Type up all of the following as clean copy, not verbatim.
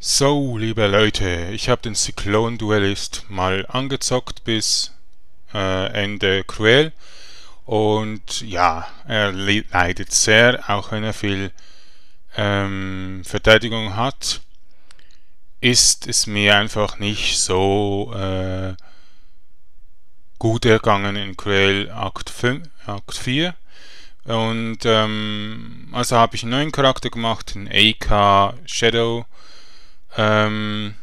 So, liebe Leute, ich habe den Cyclone Duelist mal angezockt bis Ende Cruel und ja, er leidet sehr, auch wenn er viel Verteidigung hat, ist es mir einfach nicht so gut ergangen in Cruel Akt 5, Akt 4. Und also habe ich einen neuen Charakter gemacht, einen AK Shadow. Ähm,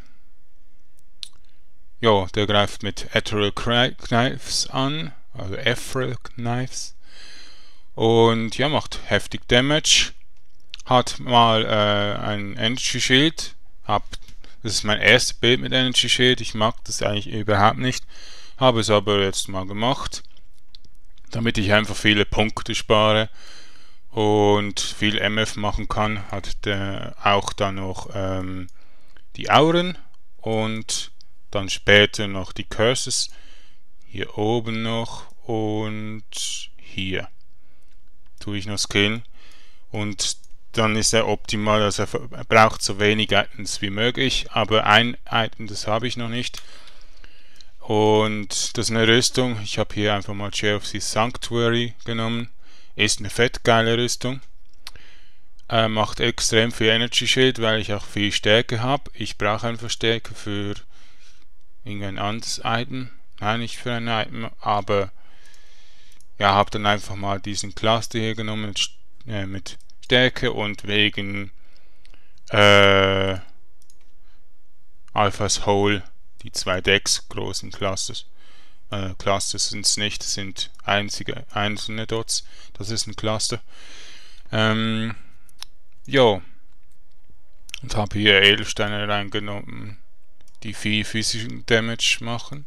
Ja, der greift mit Ethereal Knives an, also Ethereal Knives. Und ja, macht heftig Damage. Hat mal ein Energy Shield. Das ist mein erstes Bild mit Energy Shield. Ich mag das eigentlich überhaupt nicht. Habe es aber jetzt mal gemacht, damit ich einfach viele Punkte spare und viel MF machen kann. Hat der auch dann noch die Auren und dann später noch die Curses. Hier oben noch und hier tue ich noch skillen. Und dann ist er optimal, also er braucht so wenig Items wie möglich, aber ein Item, das habe ich noch nicht. Und das ist eine Rüstung. Ich habe hier einfach mal GFC Sanctuary genommen. Ist eine fett geile Rüstung. Macht extrem viel Energy Shield, weil ich auch viel Stärke habe. Ich brauche einfach Stärke für irgendein anderes Item. Nein, nicht für ein Item, aber ja, habe dann einfach mal diesen Cluster hier genommen mit Stärke und wegen Alphas Whole die zwei Decks großen Clusters. Clusters sind es nicht, das sind einzelne Dots. Das ist ein Cluster. Jo. Und habe hier Edelsteine reingenommen, die viel physischen Damage machen.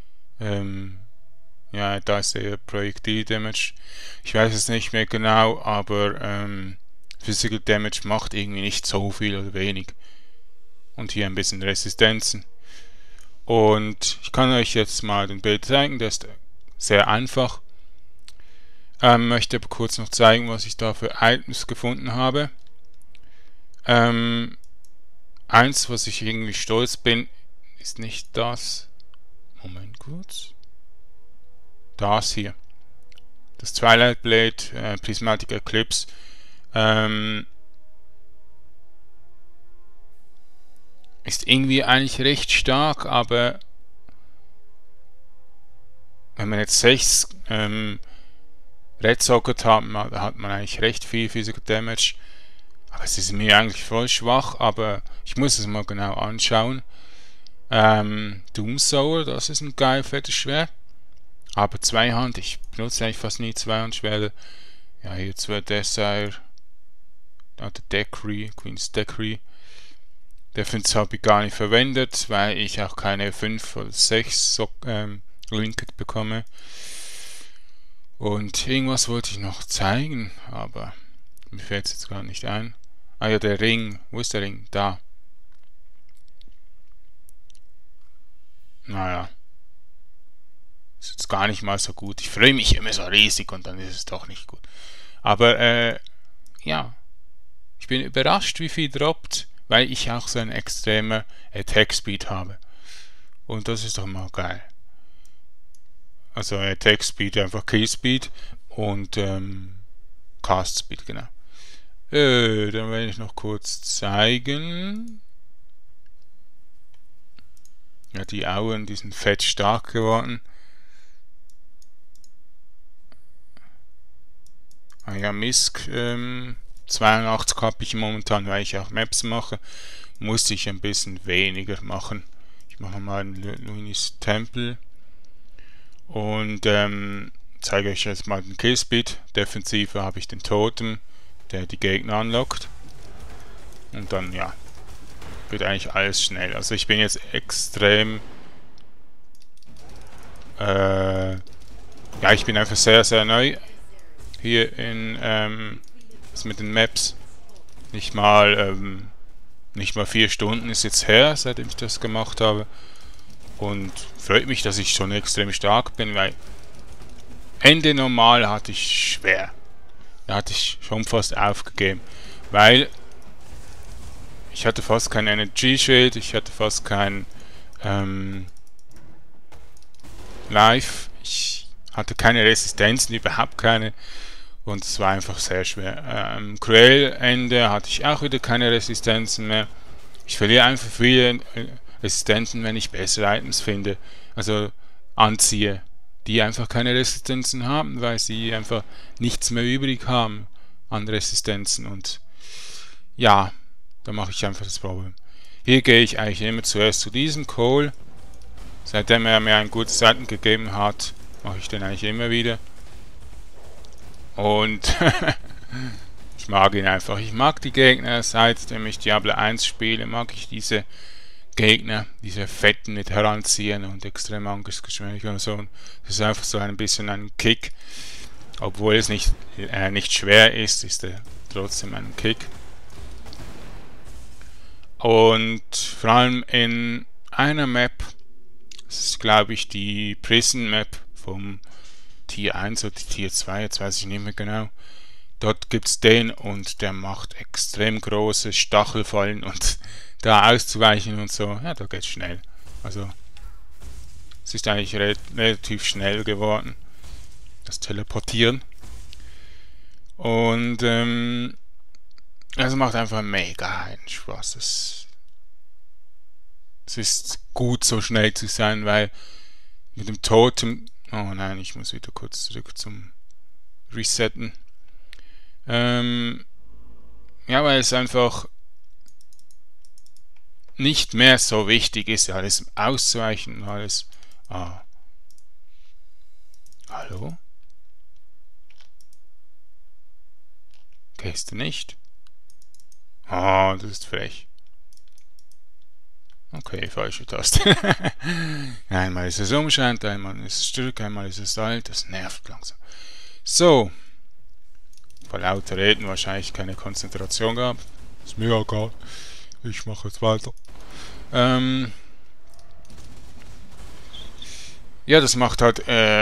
Ja, da ist der Projektil-Damage. Ich weiß es nicht mehr genau, aber Physical Damage macht irgendwie nicht so viel oder wenig. Und hier ein bisschen Resistenzen. Und ich kann euch jetzt mal den Bild zeigen, der ist sehr einfach. Möchte aber kurz noch zeigen, was ich da für Items gefunden habe. Eins, was ich irgendwie stolz bin, ist nicht das. Moment kurz. Das hier. Das Twilight Blade Prismatic Eclipse. Ist irgendwie eigentlich recht stark, aber wenn man jetzt 6 Red Socket hat, hat man eigentlich recht viel Physical Damage. Aber es ist mir eigentlich voll schwach, aber ich muss es mal genau anschauen. Doomsower, das ist ein geil fettes Schwert. Aber Zweihand, ich benutze eigentlich fast nie Zweihandschwerter. Ja, hier 2 Desire. Da der Decree, Queen's Decree. Der 5 habe ich gar nicht verwendet, weil ich auch keine 5 oder 6 Linked bekomme. Und irgendwas wollte ich noch zeigen, aber mir fällt es jetzt gar nicht ein. Ah ja, der Ring. Wo ist der Ring? Da. Naja. Ist jetzt gar nicht mal so gut. Ich freue mich immer so riesig und dann ist es doch nicht gut. Aber, ja. Ich bin überrascht, wie viel droppt, weil ich auch so einen extremen Attack Speed habe. Und das ist doch mal geil. Also Attack Speed, einfach Kill Speed und Cast Speed, genau. Dann werde ich noch kurz zeigen. Ja, die Augen, die sind fett stark geworden. Ah ja, Misk 82 habe ich momentan, weil ich auch Maps mache. Musste ich ein bisschen weniger machen. Ich mache mal einen Luinis Tempel. Und zeige euch jetzt mal den Killspeed. Defensive habe ich den Totem, der die Gegner anlockt. Und dann, ja, wird eigentlich alles schnell. Also ich bin jetzt extrem ja, ich bin einfach sehr, sehr neu hier in mit den Maps. Nicht mal 4 Stunden ist jetzt her, seitdem ich das gemacht habe. Und freut mich, dass ich schon extrem stark bin, weil Ende normal hatte ich schwer. Da hatte ich schon fast aufgegeben. Weil ich hatte fast kein Energy Shield, ich hatte fast kein Life, ich hatte keine Resistenzen, überhaupt keine. Und es war einfach sehr schwer. Am Quellende hatte ich auch wieder keine Resistenzen mehr. Ich verliere einfach viele Resistenzen, wenn ich bessere Items finde. Also anziehe, die einfach keine Resistenzen haben, weil sie einfach nichts mehr übrig haben an Resistenzen. Und ja, da mache ich einfach das Problem. Hier gehe ich eigentlich immer zuerst zu diesem Cole. Seitdem er mir ein gutes Item gegeben hat, mache ich den eigentlich immer wieder. Und ich mag ihn einfach. Ich mag die Gegner, seitdem ich Diablo 1 spiele, mag ich diese Gegner, diese Fetten mit heranziehen und extrem Angstgeschwindigkeit und so. Das ist einfach so ein bisschen ein Kick. Obwohl es nicht schwer ist, ist er trotzdem ein Kick. Und vor allem in einer Map, das ist glaube ich die Prison Map vom Tier 1 oder Tier 2, jetzt weiß ich nicht mehr genau. Dort gibt es den und der macht extrem große Stachelfallen und da auszuweichen und so, ja, da geht's schnell. Also, es ist eigentlich relativ schnell geworden, das Teleportieren. Und, also macht einfach mega einen Spaß. Es ist gut, so schnell zu sein, weil mit dem Totem. Oh nein, ich muss wieder kurz zurück zum Resetten. Ja, weil es einfach nicht mehr so wichtig ist, alles auszuweichen und alles. Ah. Hallo? Gehst du nicht? Ah, das ist frech. Okay, falsche Taste. Einmal ist es umschalten, einmal ist es zurück, einmal ist es alt. Das nervt langsam. So. Vor lauter Reden wahrscheinlich keine Konzentration gehabt. Ist mir egal. Ich mache jetzt weiter. Ja, das macht halt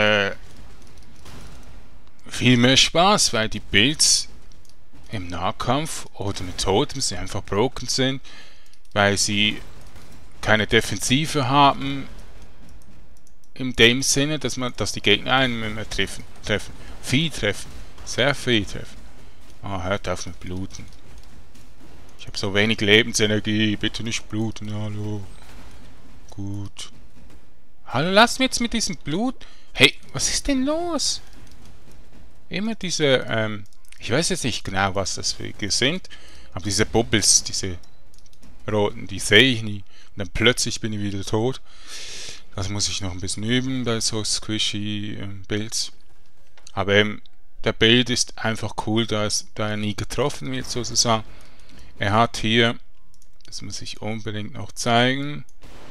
viel mehr Spaß, weil die Builds im Nahkampf oder mit Totems einfach broken sind, weil sie keine Defensive haben, in dem Sinne, dass die Gegner einen mehr treffen. Viel treffen. Sehr viel treffen. Ah, hört auf mit Bluten. Ich habe so wenig Lebensenergie, bitte nicht bluten, hallo. Gut. Hallo, lasst mich jetzt mit diesem Blut. Hey, was ist denn los? Immer diese, ich weiß jetzt nicht genau, was das für sind, aber diese Bubbles, diese roten, die sehe ich nie. Und dann plötzlich bin ich wieder tot. Das muss ich noch ein bisschen üben bei so squishy Builds. Aber der Build ist einfach cool, da er nie getroffen wird sozusagen. Er hat hier, das muss ich unbedingt noch zeigen,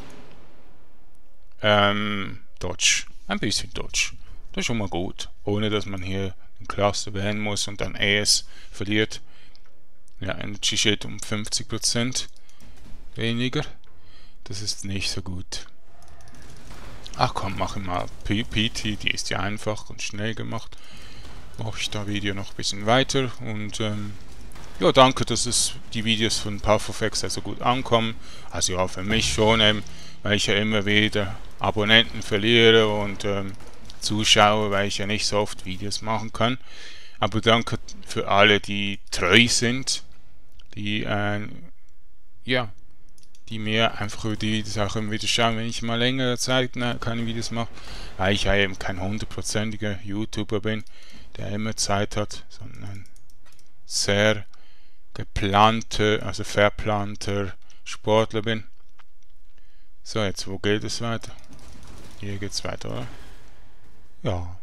Dodge. Ein bisschen Dodge. Das ist schon mal gut. Ohne dass man hier den Cluster wählen muss und dann ES verliert. Ja, Energy Shield um 50% weniger. Das ist nicht so gut. Ach komm, mach mal PT, die ist ja einfach und schnell gemacht. Mache ich da Video noch ein bisschen weiter und ja, danke, dass die Videos von PuffOfX so gut ankommen. Also ja, für mich schon, weil ich ja immer wieder Abonnenten verliere und Zuschauer, weil ich ja nicht so oft Videos machen kann. Aber danke für alle, die treu sind, die ja, die mir einfach über die Videos auch immer wieder schauen, wenn ich mal längere Zeit keine Videos mache, weil ich ja eben kein 100%iger YouTuber bin, der immer Zeit hat, sondern ein sehr geplanter, also verplanter Sportler bin. So, jetzt wo geht es weiter? Hier geht es weiter, oder? Ja.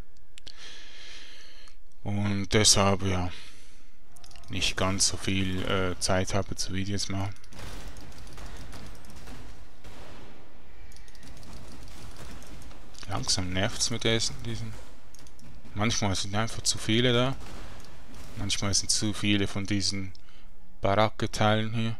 Und deshalb, ja, nicht ganz so viel Zeit habe zu Videos machen. Langsam nervt es mit diesen. Manchmal sind einfach zu viele da. Manchmal sind zu viele von diesen Baracke-Teilen hier.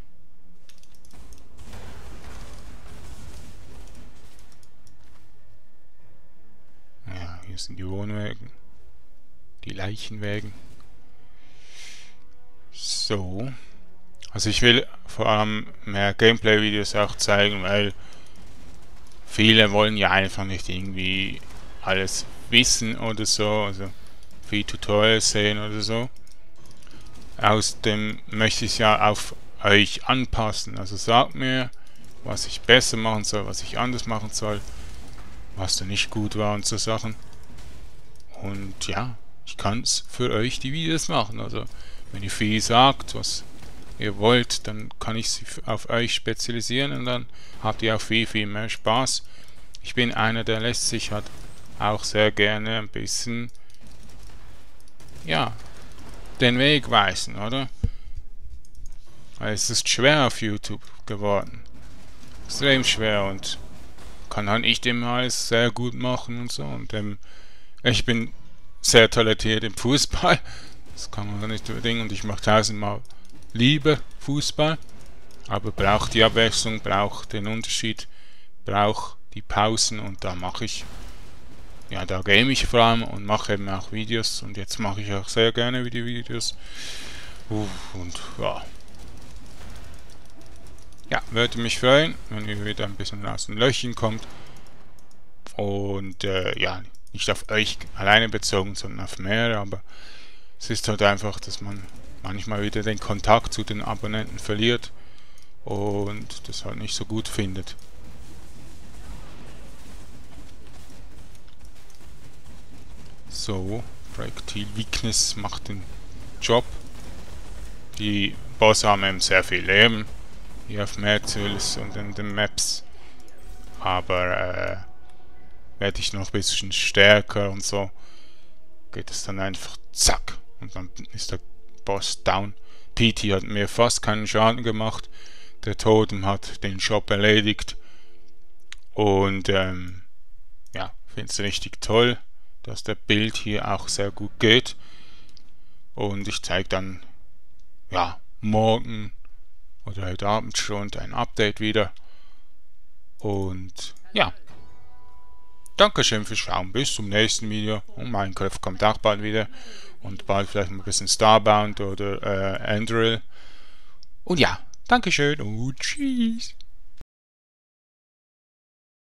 Ja, hier sind die Wohnwägen. Die Leichenwägen. So. Also ich will vor allem mehr Gameplay-Videos auch zeigen, weil viele wollen ja einfach nicht irgendwie alles wissen oder so, also viel Tutorials sehen oder so. Außerdem möchte ich es ja auf euch anpassen, also sagt mir, was ich besser machen soll, was ich anders machen soll, was da nicht gut war und so Sachen. Und ja, ich kann es für euch die Videos machen, also wenn ihr viel sagt, was ihr wollt, dann kann ich sie auf euch spezialisieren und dann habt ihr auch viel mehr Spaß. Ich bin einer, der lässt sich halt auch sehr gerne ein bisschen, ja, den Weg weisen, oder? Weil es ist schwer auf YouTube geworden. Extrem schwer und kann halt nicht immer alles sehr gut machen und so. Und ich bin sehr talentiert im Fußball. Das kann man nicht überdenken und ich mache tausendmal lieber Fußball. Aber braucht die Abwechslung, braucht den Unterschied, braucht die Pausen und da mache ich, ja, da game ich vor allem und mache eben auch Videos und jetzt mache ich auch sehr gerne Videos. Und ja. Ja, würde mich freuen, wenn ihr wieder ein bisschen aus den Löchern kommt. Und ja, nicht auf euch alleine bezogen, sondern auf mehrere, aber es ist halt einfach, dass man manchmal wieder den Kontakt zu den Abonnenten verliert und das halt nicht so gut findet. So, Projectile Weakness macht den Job. Die Bosse haben eben sehr viel Leben, hier auf Merzulis und in den Maps. Aber werde ich noch ein bisschen stärker und so, geht es dann einfach zack und dann ist der Boss down. PT hat mir fast keinen Schaden gemacht, der Totem hat den Job erledigt und ja, finde es richtig toll, dass der Bild hier auch sehr gut geht und ich zeige dann, ja, morgen oder heute Abend schon ein Update wieder und ja, Dankeschön fürs Schauen, bis zum nächsten Video und Minecraft kommt auch bald wieder und bald vielleicht ein bisschen Starbound oder Andrill und ja, Dankeschön und tschüss.